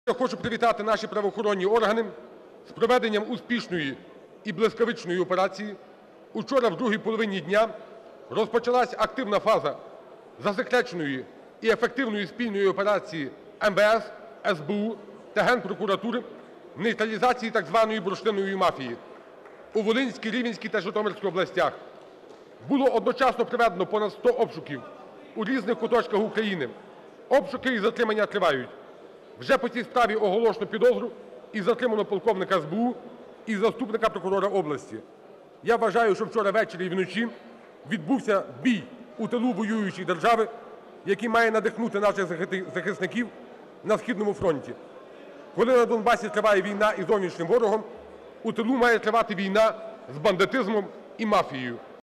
Я хочу привітати наші правоохоронні органи з проведенням успішної і блискавичної операції. Учора в другій половині дня розпочалась активна фаза засекреченої і ефективної спільної операції МВС, СБУ та Генпрокуратури в нейтралізації так званої бурштинової мафії у Волинській, Рівненській та Житомирській областях. Було одночасно проведено понад 100 обшуків у різних куточках України. Обшуки і затримання тривають. Вже по цій справі оголошено підозру і затримано полковника СБУ і заступника прокурора області. Я вважаю, що вчора ввечері і вночі відбувся бій у тилу воюючої держави, який має надихнути наших захисників на східному фронті. Коли на Донбасі триває війна із зовнішнім ворогом, у тилу має тривати війна з бандитизмом і мафією.